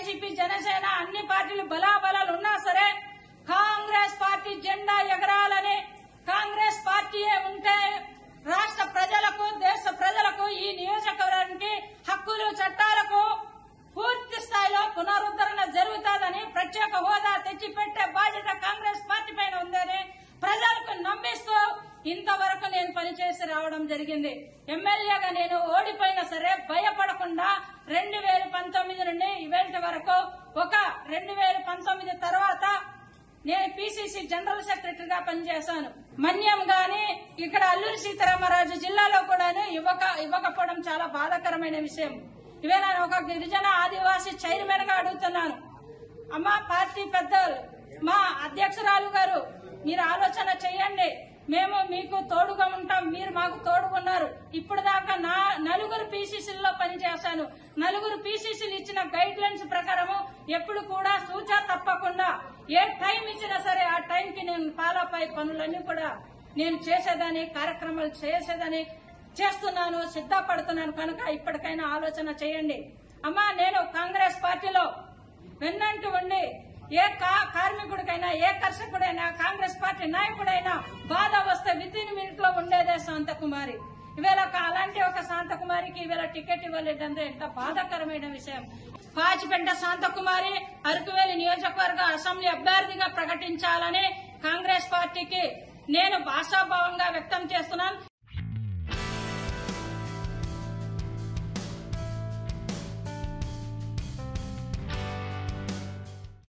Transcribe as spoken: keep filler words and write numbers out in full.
YCP Janasena అన్ని పార్టీలు బలాబలాలు ఉన్నా సరే కాంగ్రెస్ పార్టీ జెండా ఎగరాలని, కాంగ్రెస్ పార్టీయే ఉంటే రాష్ట్ర ప్రజలకు దేశ ప్రజలకు ఈ నియోజకవర్గానికి హక్కులు చట్టాలకు పూర్తి స్థాయిలో పునరుద్ధరణ జరుగుతుందని, ప్రత్యేక హోదా తెచ్చిపెట్టే బాధ్యత కాంగ్రెస్ పార్టీ పైన ఉందని ప్రజలకు నమ్మిస్తూ ఇంతవరకు నేను పనిచేసి రావడం జరిగింది. ఎమ్మెల్యేగా నేను ఓడిపోయినా సరే భయపడకుండా రెండు వేల పంతొమ్మిది నుండి ఇవేళ వరకు ఒక రెండు వేల పంతొమ్మిది తర్వాత నేను పీసీసీ జనరల్ సెక్రటరీగా పనిచేశాను. మన్యం గాని ఇక్కడ అల్లూరి సీతారామరాజు జిల్లాలో కూడాను ఇవ్వక ఇవ్వకపోవడం చాలా బాధాకరమైన విషయం. ఇవే నేను ఒక గిరిజన ఆదివాసీ చైర్మన్ గా అడుగుతున్నాను. అమ్మా పార్టీ పెద్దలు, మా అధ్యక్షురాలు గారు, మీరు ఆలోచన చేయండి. మేము మీకు తోడుగా ఉంటాం, మీరు మాకు తోడుగున్నారు. ఇప్పుడు దాకా నా నలుగురు పీసీసీల్లో పనిచేశాను. నలుగురు పీసీసీలు ఇచ్చిన గైడ్ లైన్స్ ప్రకారము ఎప్పుడు కూడా సూచన తప్పకుండా ఏ టైం ఇచ్చినా సరే ఆ టైంకి నేను ఫాలోపై పనులన్నీ కూడా నేను చేసేదాన్ని, కార్యక్రమాలు చేసేదని చేస్తున్నాను, సిద్ధపడుతున్నాను. కనుక ఇప్పటికైనా ఆలోచన చేయండి. అమ్మా నేను కాంగ్రెస్ పార్టీలో వెన్నంటూ ఉండి ఏ కార్మికుడికైనా ఏ కర్షకుడైనా కాంగ్రెస్ పార్టీ నాయకుడైనా బాధ వస్తే విత్ ఇన్ మినిట్ లో ఉండేదే శాంతకుమారి. ఇవేళ అలాంటి ఒక శాంతకుమారికి ఇవేళ టికెట్ ఇవ్వలేదంటే ఎంత బాధాకరమైన విషయం. పాచిపెంట శాంతకుమారి అరకువేలి నియోజకవర్గ అసెంబ్లీ అభ్యర్థిగా ప్రకటించాలని కాంగ్రెస్ పార్టీకి నేను భాషాభావ